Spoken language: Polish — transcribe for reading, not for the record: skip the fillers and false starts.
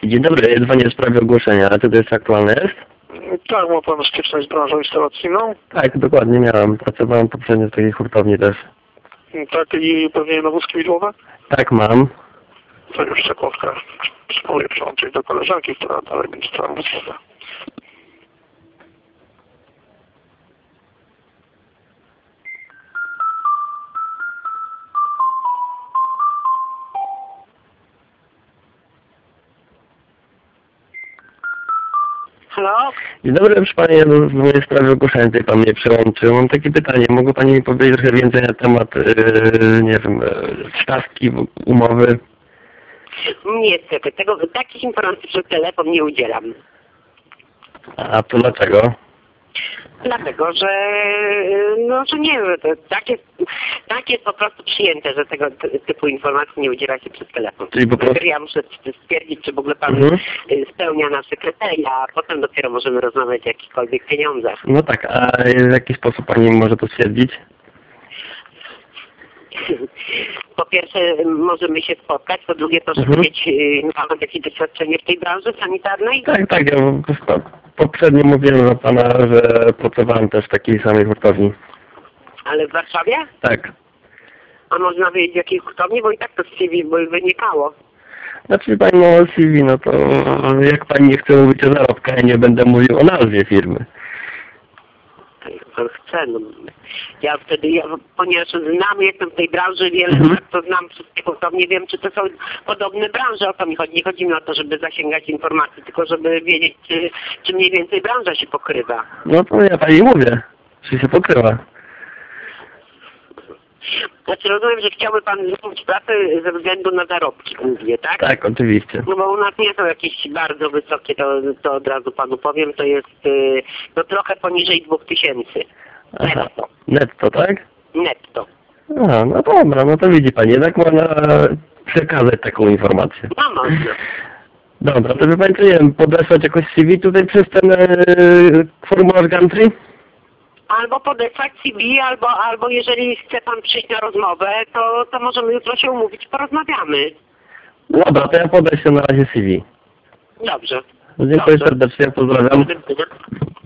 Dzień dobry, dzwonię w sprawie ogłoszenia. Czy to jest aktualne jest? Tak, ma pan styczność z branżą instalacyjną. Tak, dokładnie miałem. Pracowałem poprzednio w takiej hurtowni też. Tak, i pewnie na wózki widłowe. Tak, mam. To już sekundkę. Spróbuję przełączyć do koleżanki, która dalej będzie stała wózkowa. Halo? Dzień dobry, proszę Pani, ja w mojej sprawie ogłoszenia tutaj Pan mnie przełączył. Mam takie pytanie, mogą Pani mi powiedzieć trochę więcej na temat, nie wiem, stawki, umowy? Niestety, takich informacji przez telefon nie udzielam. A to dlaczego? Dlatego, że że nie, że tak jest po prostu przyjęte, że tego typu informacji nie udziela się przez telefon. Czyli po prostu... Ja muszę stwierdzić, czy w ogóle Pan spełnia nasze kryteria, a potem dopiero możemy rozmawiać o jakichkolwiek pieniądzach. No tak, a w jaki sposób Pani może to stwierdzić? Po pierwsze, możemy się spotkać, po drugie, proszę mieć jakieś doświadczenie w tej branży sanitarnej. Tak, ja poprzednio mówiłem do Pana, że pracowałem też w takiej samej hurtowni. Ale w Warszawie? Tak. A można wiedzieć, w jakiej hurtowni, bo i tak to z CV by wynikało. Znaczy Pani ma CV, no to jak Pani nie chce mówić o zarobkach, ja nie będę mówił o nazwie firmy. Pan chce, no. Ponieważ jestem w tej branży wiele lat, to znam wszystkie hurtownie, wiem, czy to są podobne branże, o to mi chodzi. Nie chodzi mi o to, żeby zasięgać informacji, tylko żeby wiedzieć, czy mniej więcej branża się pokrywa. No to ja Pani mówię, czy się pokrywa. Znaczy rozumiem, że chciałby Pan zmienić pracę ze względu na zarobki, głównie, tak? Tak, oczywiście. No bo u nas nie są jakieś bardzo wysokie, to od razu Panu powiem, to jest trochę poniżej 2000. Netto. Netto, tak? Netto. A, no dobra, no to widzi Pani, jednak można przekazać taką informację. No można. Dobra, to by Pani, co nie wiem, podesłać jakoś CV tutaj przez ten formularz Gantry? Albo podesłać CV, albo jeżeli chce Pan przyjść na rozmowę, to możemy jutro się umówić, porozmawiamy. Dobra, to ja podeślę na razie CV. Dobrze. Dziękuję serdecznie, pozdrawiam.